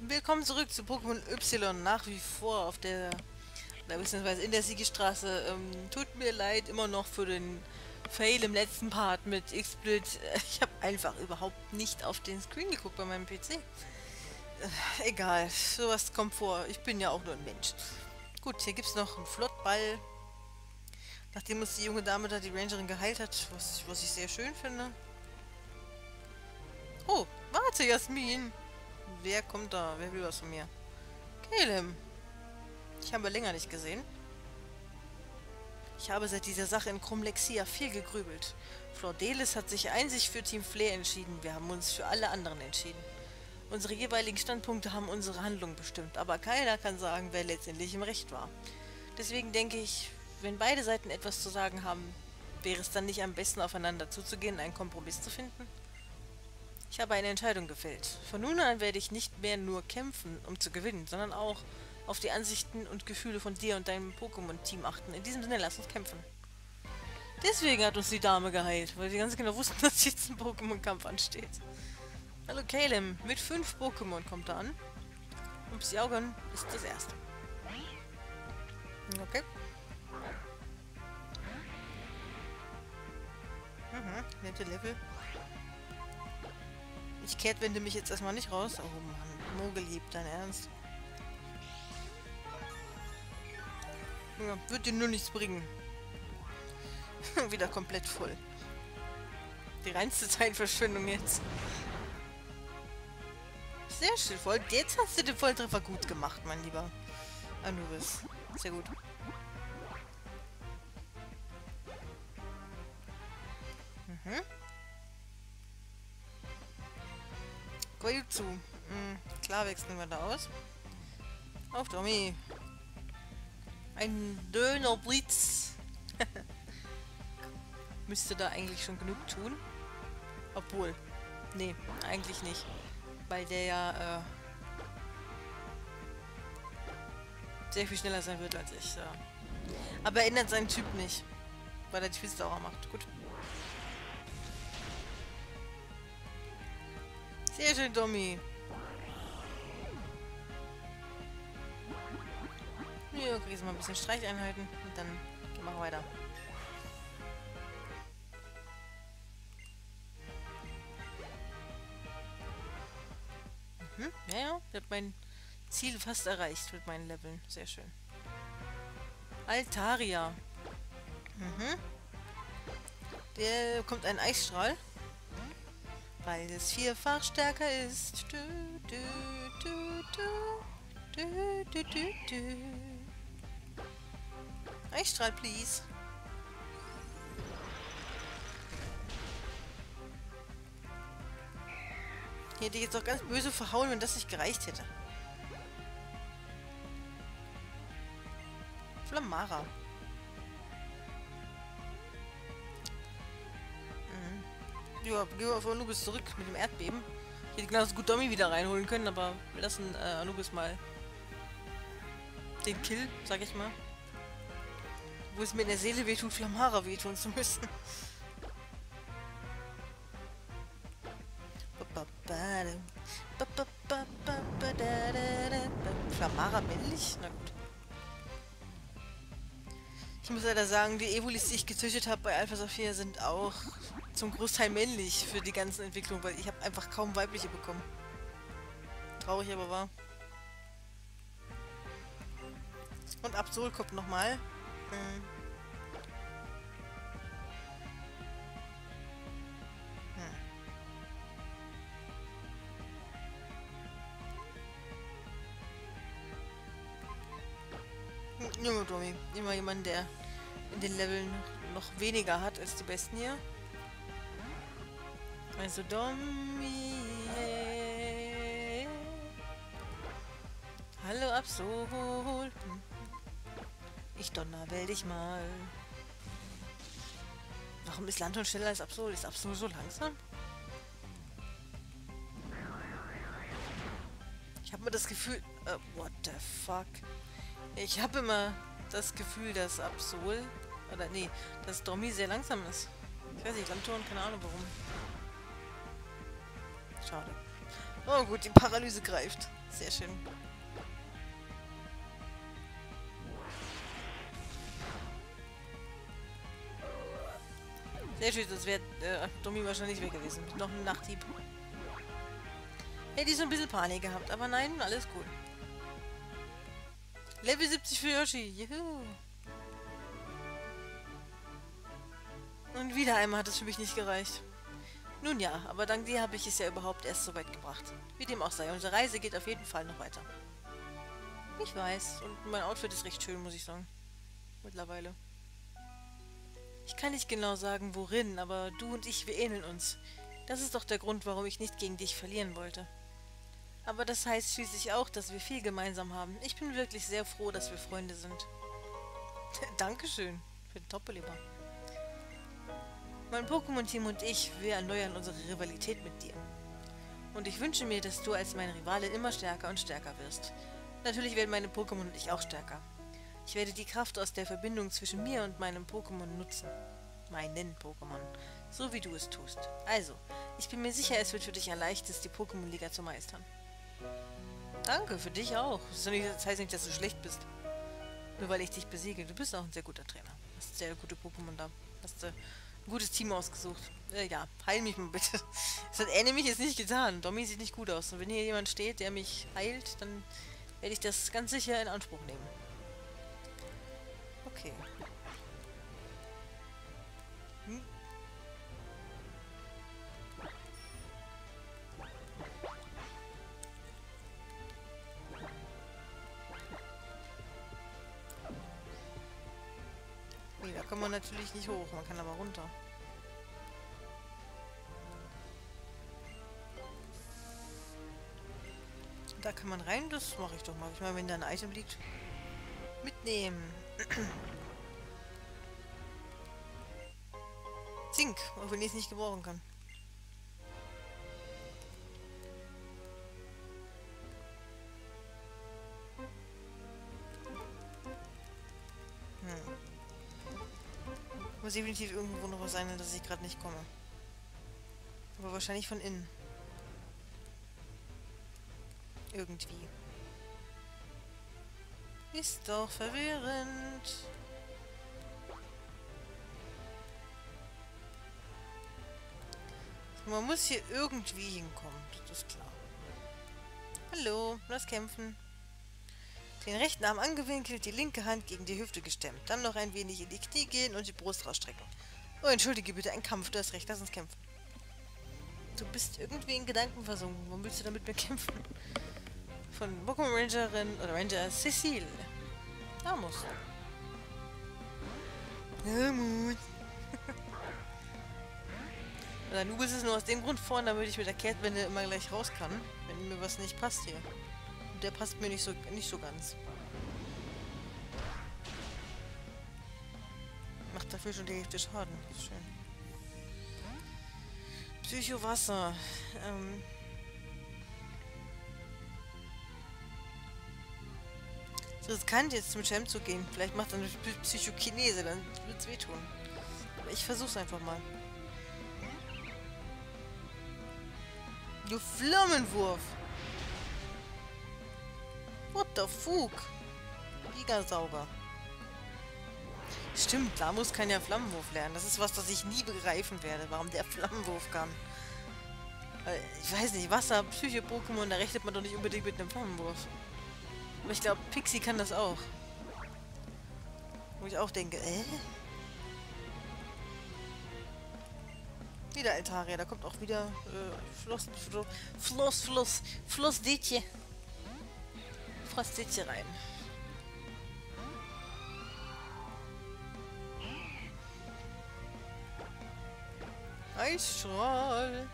Willkommen zurück zu Pokémon Y, nach wie vor auf der, beziehungsweise in der Siegestraße. Tut mir leid immer noch für den Fail im letzten Part mit XSplit. Ich habe einfach überhaupt nicht auf den Screen geguckt bei meinem PC. Egal, sowas kommt vor. Ich bin ja auch nur ein Mensch. Gut, hier gibt es noch einen Flottball. Nachdem uns die junge Dame da, die Rangerin, geheilt hat, was ich sehr schön finde. Oh, warte, Jasmin. Wer kommt da? Wer will was von mir? Caleb. Ich habe länger nicht gesehen. Ich habe seit dieser Sache in Chromlexia viel gegrübelt. Flordelis hat sich einzig für Team Flare entschieden. Wir haben uns für alle anderen entschieden. Unsere jeweiligen Standpunkte haben unsere Handlung bestimmt, aber keiner kann sagen, wer letztendlich im Recht war. Deswegen denke ich, wenn beide Seiten etwas zu sagen haben, wäre es dann nicht am besten, aufeinander zuzugehen und einen Kompromiss zu finden? Ich habe eine Entscheidung gefällt. Von nun an werde ich nicht mehr nur kämpfen, um zu gewinnen, sondern auch auf die Ansichten und Gefühle von dir und deinem Pokémon-Team achten. In diesem Sinne, lass uns kämpfen. Deswegen hat uns die Dame geheilt, weil sie ganz genau wussten, dass jetzt ein Pokémon-Kampf ansteht. Hallo Caleb, mit 5 Pokémon kommt er an. Und Psyaugon ist das erste. Okay. Nette Level. Ich kehrtwende mich jetzt erstmal nicht raus. Oh Mann, Mogelieb, dein Ernst? Ja, wird dir nur nichts bringen. Wieder komplett voll. Die reinste Zeitverschwendung jetzt. Sehr schön, voll. Jetzt hast du den Volltreffer gut gemacht, mein lieber Anubis. Sehr gut. Goyuzu. Klar wechseln wir da aus. Auf Domi. Ein Dönerblitz. Müsste da eigentlich schon genug tun. Obwohl. Nee, eigentlich nicht. Weil der ja sehr viel schneller sein wird als ich. Ja. Aber er ändert seinen Typ nicht. Weil er die Twister macht. Gut. Sehr schön, Domi. Ja, kriegst mal ein bisschen Streicheinheiten und dann machen wir weiter. Ja, ich habe mein Ziel fast erreicht mit meinen Leveln. Sehr schön. Altaria. Der bekommt einen Eisstrahl. Weil es 4-fach stärker ist. Eisstrahl, please. Ich hätte jetzt auch ganz böse verhauen, wenn das nicht gereicht hätte. Flamara. Ja, gehen wir auf Anubis zurück mit dem Erdbeben. Ich hätte genauso gut Domi wieder reinholen können, aber wir lassen Anubis mal den Kill, sag ich mal. Wo es mir in der Seele wehtut, Flamara wehtun zu müssen. Flamara männlich? Na gut. Ich muss leider sagen, die Evolis, die ich gezüchtet habe bei Alpha Saphir, sind auch zum Großteil männlich für die ganzen Entwicklungen, weil ich habe einfach kaum weibliche bekommen. Traurig aber wahr. Und Absol kommt nochmal. Junge Domi. Immer jemand, der in den Leveln noch weniger hat als die besten hier. Also Domi. Hallo Absol. Ich donnerwell dich mal. Warum ist Lanton schneller als Absol? Ist Absol so langsam? Ich habe immer das Gefühl... what the fuck? Ich habe immer das Gefühl, dass Absol... Oder nee, dass Domi sehr langsam ist. Ich weiß nicht, Lanton, keine Ahnung warum. Schade. Oh gut, die Paralyse greift. Sehr schön. Sehr schön, das wäre Domi wahrscheinlich weg gewesen. Noch ein Nachthieb. Hätte ich so ein bisschen Panik gehabt, aber nein, alles cool. Level 70 für Yoshi. Juhu. Und wieder einmal hat es für mich nicht gereicht. Nun ja, aber dank dir habe ich es ja überhaupt erst so weit gebracht. Wie dem auch sei, unsere Reise geht auf jeden Fall noch weiter. Ich weiß, und mein Outfit ist recht schön, muss ich sagen. Mittlerweile. Ich kann nicht genau sagen, worin, aber du und ich, wir ähneln uns. Das ist doch der Grund, warum ich nicht gegen dich verlieren wollte. Aber das heißt schließlich auch, dass wir viel gemeinsam haben. Ich bin wirklich sehr froh, dass wir Freunde sind. Dankeschön für den Top-Belieber. Mein Pokémon-Team und ich, wir erneuern unsere Rivalität mit dir. Und ich wünsche mir, dass du als mein Rivale immer stärker und stärker wirst. Natürlich werden meine Pokémon und ich auch stärker. Ich werde die Kraft aus der Verbindung zwischen mir und meinem Pokémon nutzen. Meinen Pokémon. So wie du es tust. Also, ich bin mir sicher, es wird für dich ein leichtes, die Pokémon-Liga zu meistern. Danke, für dich auch. Das heißt nicht, dass du schlecht bist. Nur weil ich dich besiege. Du bist auch ein sehr guter Trainer. Hast sehr gute Pokémon da. Hast ein gutes Team ausgesucht. Ja, heil mich mal bitte. Das hat er nämlich jetzt nicht getan. Domi sieht nicht gut aus. Und wenn hier jemand steht, der mich heilt, dann werde ich das ganz sicher in Anspruch nehmen. Okay. Nee, da kann man natürlich nicht hoch. Man kann aber runter. Da kann man rein, das mache ich doch mal. Ich meine, wenn da ein Item liegt, mitnehmen. Zink, auch wenn ich es nicht gebrauchen kann. Muss definitiv irgendwo noch was sein, dass ich gerade nicht komme. Aber wahrscheinlich von innen. Irgendwie. Ist doch verwirrend. Man muss hier irgendwie hinkommen, das ist klar. Hallo, lass kämpfen. Den rechten Arm angewinkelt, die linke Hand gegen die Hüfte gestemmt. Dann noch ein wenig in die Knie gehen und die Brust rausstrecken. Oh, entschuldige bitte, ein Kampf, du hast recht, lass uns kämpfen. Du bist irgendwie in Gedanken versunken. Warum willst du da mit mir kämpfen? Von Pokémon Rangerin oder Ranger Cecile. Amos. Amos. Oder Nubis ist nur aus dem Grund vorne, damit ich mit der Kehrtwende immer gleich raus kann, wenn mir was nicht passt hier. Und der passt mir nicht so ganz. Macht dafür schon die Hälfte Schaden. Das ist schön. Psycho-Wasser. Es ist riskant, jetzt zum Champ zu gehen. Vielleicht macht er eine Psychokinese, dann wird es wehtun. Aber ich versuch's einfach mal. Du Flammenwurf! What the fuck? Gigasauger. Stimmt, Lamus kann ja Flammenwurf lernen. Das ist was, das ich nie begreifen werde, warum der Flammenwurf kann. Ich weiß nicht, Wasser, Psycho-Pokémon, da rechnet man doch nicht unbedingt mit einem Flammenwurf. Aber ich glaube, Pixie kann das auch. Wo ich auch denke, Wieder Altaria, da kommt auch wieder Flossdietje rein. Eisstrahl.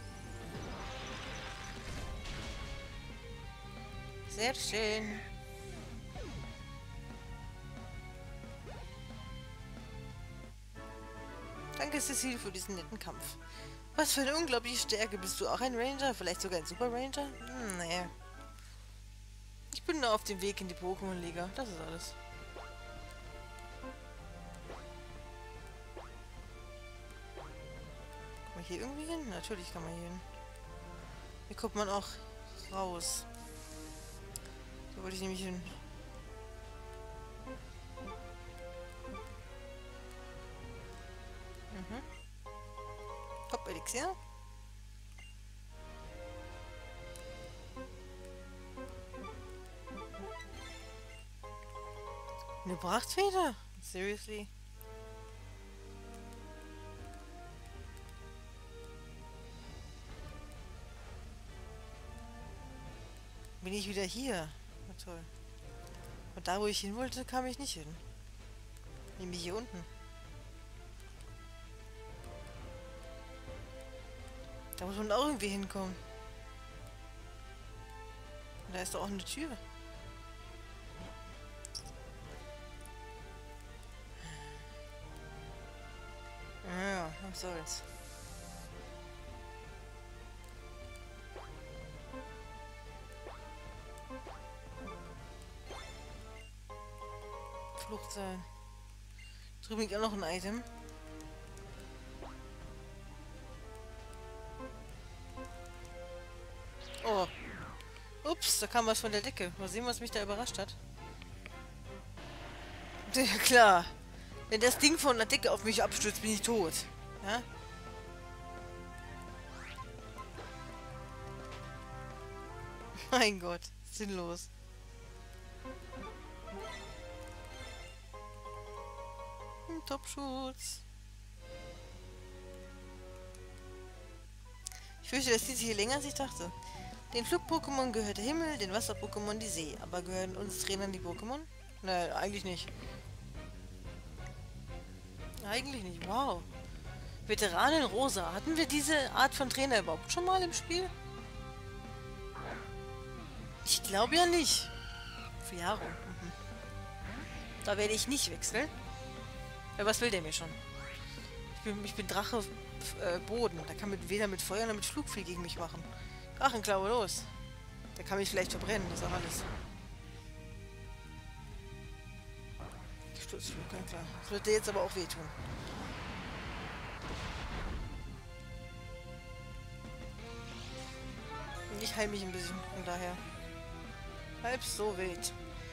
Sehr schön. Danke, Cecile, für diesen netten Kampf. Was für eine unglaubliche Stärke. Bist du auch ein Ranger? Vielleicht sogar ein Super Ranger? Nee. Ich bin nur auf dem Weg in die Pokémon-Liga. Das ist alles. Kann man hier irgendwie hin? Natürlich kann man hier hin. Hier kommt man auch raus. Da wollte ich nämlich hin. Mhm. Hopp, Elixier. Eine Prachtfeder? Seriously? Bin ich wieder hier? Na toll. Und da, wo ich hin wollte, kam ich nicht hin. Nämlich hier unten. Da muss man auch irgendwie hinkommen. Und da ist doch auch eine Tür. Ja, was soll's. Flucht sein. Drüben liegt auch noch ein Item. Oh. Ups, da kam was von der Decke. Mal sehen, was mich da überrascht hat. Ja, klar. Wenn das Ding von der Decke auf mich abstürzt, bin ich tot. Ja? Mein Gott, sinnlos. Topschutz. Ich fürchte, das zieht sich hier länger, als ich dachte. Den Flug-Pokémon gehört der Himmel, den Wasser-Pokémon die See. Aber gehören uns Trainern die Pokémon? Nein, eigentlich nicht. Eigentlich nicht, wow. Veteranin Rosa. Hatten wir diese Art von Trainer überhaupt schon mal im Spiel? Ich glaube ja nicht. Fiaro. Mhm. Da werde ich nicht wechseln. Ja, was will der mir schon? Ich bin Drache Boden. Der kann weder mit Feuer noch mit Flug viel gegen mich machen. Drachenklaue, los. Der kann mich vielleicht verbrennen, das ist auch alles. Sturzflug, ja klar. Das wird dir jetzt aber auch wehtun. Und ich heile mich ein bisschen, von daher. Halb so wild.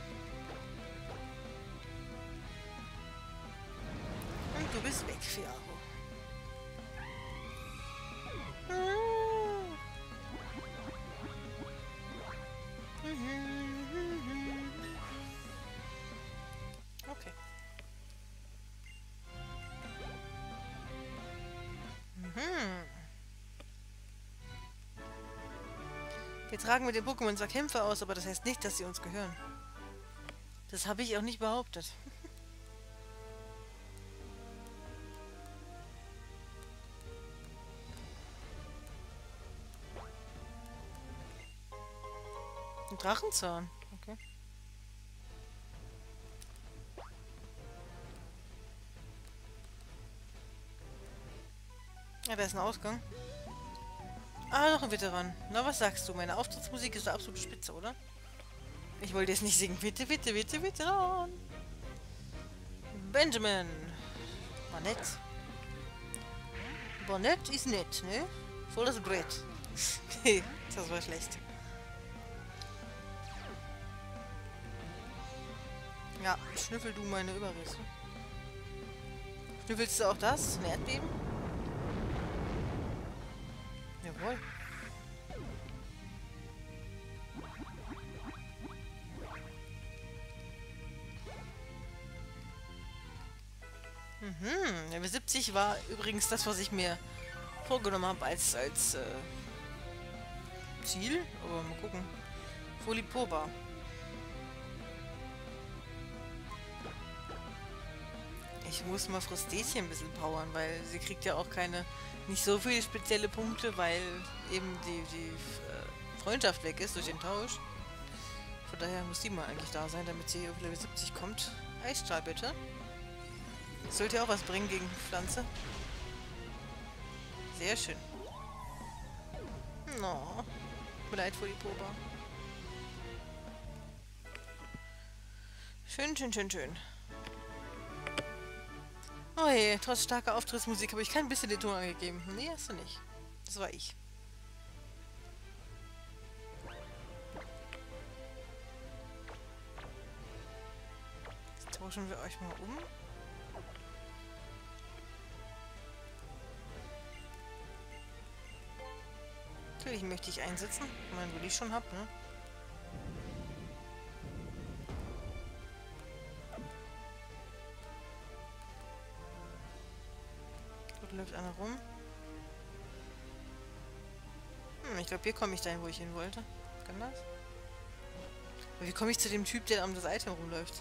Und du bist weg, Fiaro. Okay. Wir tragen mit den Pokémon zwar Kämpfe aus, aber das heißt nicht, dass sie uns gehören. Das habe ich auch nicht behauptet. Ein Drachenzahn. Okay. Ja, da ist ein Ausgang. Ah, noch ein Veteran. Na, was sagst du? Meine Auftrittsmusik ist der absolute Spitze, oder? Ich wollte jetzt nicht singen. Bitte, bitte, bitte, Veteran. Benjamin. War nett. War nett ist nett, ne? Voll das Brett. Nee, das war schlecht. Ja, schnüffel du meine Überreste. Schnüffelst du auch das? Ein Erdbeben? Jawohl. Level 70 war übrigens das, was ich mir vorgenommen habe als Ziel. Aber mal gucken. Folipoba. Ich muss mal Frostetchen ein bisschen powern, weil sie kriegt ja auch nicht so viele spezielle Punkte, weil eben die Freundschaft weg ist durch den Tausch. Von daher muss die mal eigentlich da sein, damit sie auf Level 70 kommt. Eisstrahl bitte. Das sollte ja auch was bringen gegen Pflanze. Sehr schön. No. Tut mir leid, Folipoba. Schön, schön, schön, schön. Oh je, trotz starker Auftrittsmusik habe ich kein bisschen den Ton angegeben. Nee, hast du nicht. Das war ich. tauschen wir euch mal um. Natürlich möchte ich einsetzen. Ich meine, will ich schon hab, ne? Dort läuft einer rum. Ich glaube, hier komme ich dahin, wo ich hin wollte. Kann das? Aber wie komme ich zu dem Typ, der um das Item rumläuft?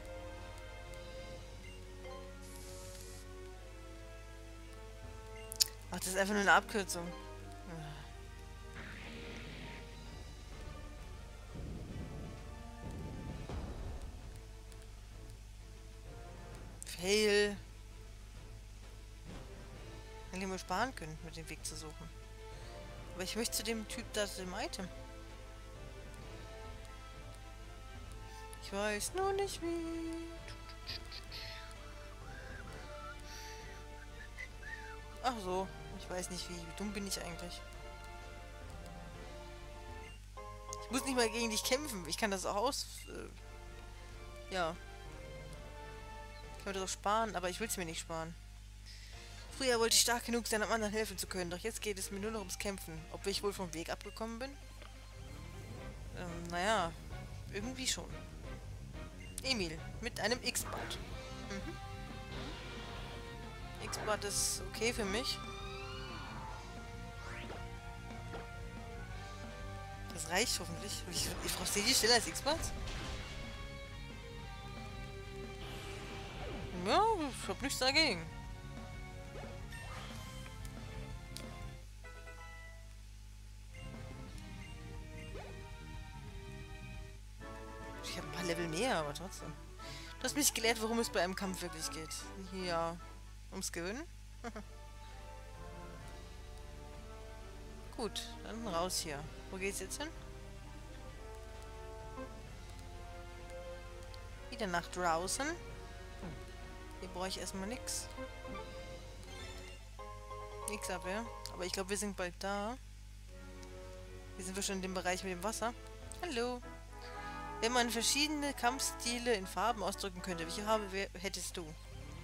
Ach, das ist einfach nur eine Abkürzung. Fail. Wenn wir mal sparen können, mit dem Weg zu suchen. Aber ich möchte zu dem Typ da, zu dem Item. Ich weiß nur nicht wie. Ach so, ich weiß nicht wie. Wie dumm bin ich eigentlich? Ich muss nicht mal gegen dich kämpfen. Ich kann das auch ja. Ich wollte doch sparen, aber ich will es mir nicht sparen. Früher wollte ich stark genug sein, um anderen helfen zu können, doch jetzt geht es mir nur noch ums Kämpfen. Ob ich wohl vom Weg abgekommen bin? Naja, irgendwie schon. Emil, mit einem X-Bad. X-Bad ist okay für mich. Das reicht hoffentlich. Ich frage die schneller als X-Bad? Ja, ich hab nichts dagegen. Ich habe ein paar Level mehr, aber trotzdem. Du hast mich gelehrt, worum es bei einem Kampf wirklich geht. Ja, ums Gewinnen. Gut, dann raus hier. Wo geht's jetzt hin? Wieder nach draußen. Hier brauche ich erstmal nichts. Nix ab, ja. Aber ich glaube, wir sind bald da. Hier sind wir schon in dem Bereich mit dem Wasser. Hallo. Wenn man verschiedene Kampfstile in Farben ausdrücken könnte, welche Farbe hättest du?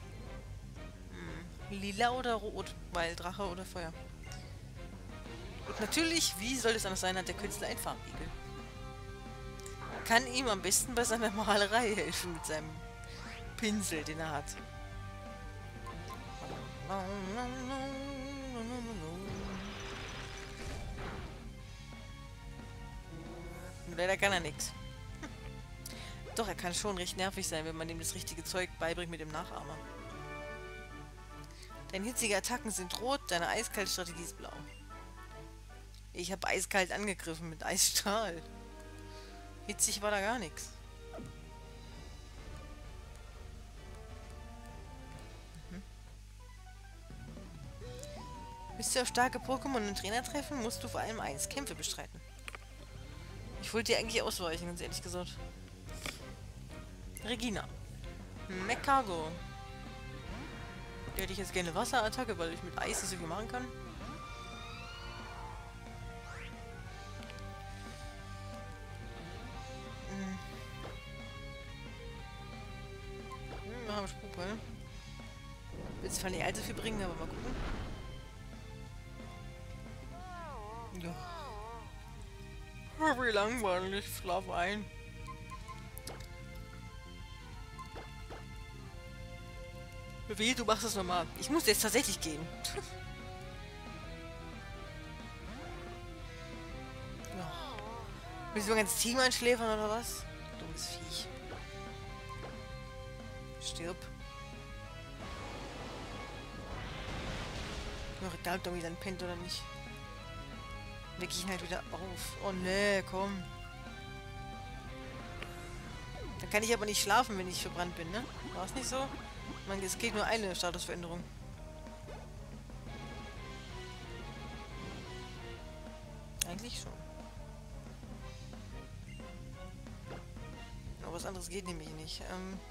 Lila oder rot? Weil Drache oder Feuer. Und natürlich, wie soll es anders sein, hat der Künstler ein Farbigel. Kann ihm am besten bei seiner Malerei helfen mit seinem Pinsel, den er hat. Leider kann er nichts. Doch, er kann schon recht nervig sein, wenn man ihm das richtige Zeug beibringt mit dem Nachahmer. Deine hitzige Attacken sind rot, deine eiskalte Strategie ist blau. Ich habe eiskalt angegriffen mit Eisstrahl. Hitzig war da gar nichts. Willst du auf starke Pokémon und Trainer treffen, musst du vor allem eins: Kämpfe bestreiten. Ich wollte dir eigentlich ausweichen, ganz ehrlich gesagt. Regina. Mekago. Der hätte ich jetzt gerne Wasserattacke, weil ich mit Eis nicht so viel machen kann. Wir haben Spruchball. Will zwar nicht allzu viel bringen, aber mal gucken. Ja. Wie langweilig, ich schlafe ein. Wie, du machst das nochmal. Ich muss jetzt tatsächlich gehen. Ja. Willst du ein ganzes Team einschläfern oder was? Dummes Viech. Stirb. Noch egal, ob Tommy dann pennt oder nicht. Weck ich ihn halt wieder auf. Oh ne, komm. Da kann ich aber nicht schlafen, wenn ich verbrannt bin, ne? War es nicht so? Man, es geht nur eine Statusveränderung. Eigentlich schon. Aber was anderes geht nämlich nicht.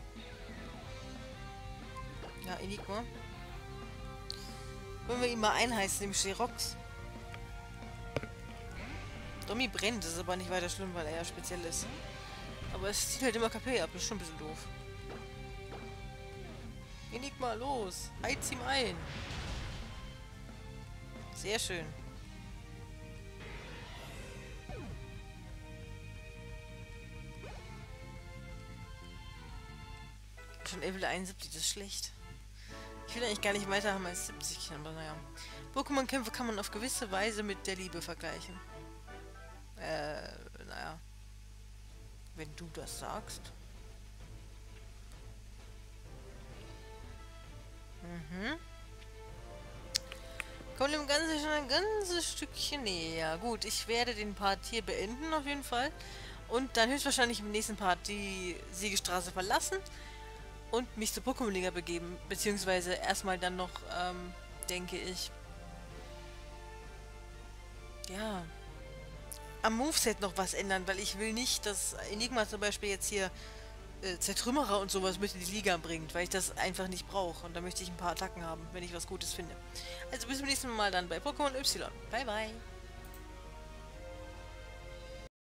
Ja, Enigma. Wollen wir ihn mal einheißen, dem Sherox. Domi brennt, das ist aber nicht weiter schlimm, weil er ja speziell ist. Aber es zieht halt immer KP ab, das ist schon ein bisschen doof. Enigma, los. Heiz ihm ein. Sehr schön. Schon Level 71, das ist schlecht. Ich will eigentlich gar nicht weiter haben als 70, aber naja. Pokémon-Kämpfe kann man auf gewisse Weise mit der Liebe vergleichen. Naja. Wenn du das sagst. Mhm. Kommt dem Ganzen schon ein ganzes Stückchen näher. Gut, ich werde den Part hier beenden auf jeden Fall. Und dann höchstwahrscheinlich im nächsten Part die Siegestraße verlassen und mich zur Pokémon-Liga begeben. Beziehungsweise erstmal dann noch, denke ich, ja, am Moveset noch was ändern, weil ich will nicht, dass Enigma zum Beispiel jetzt hier Zertrümmerer und sowas mit in die Liga bringt, weil ich das einfach nicht brauche. Und da möchte ich ein paar Attacken haben, wenn ich was Gutes finde. Also bis zum nächsten Mal dann bei Pokémon Y. Bye bye.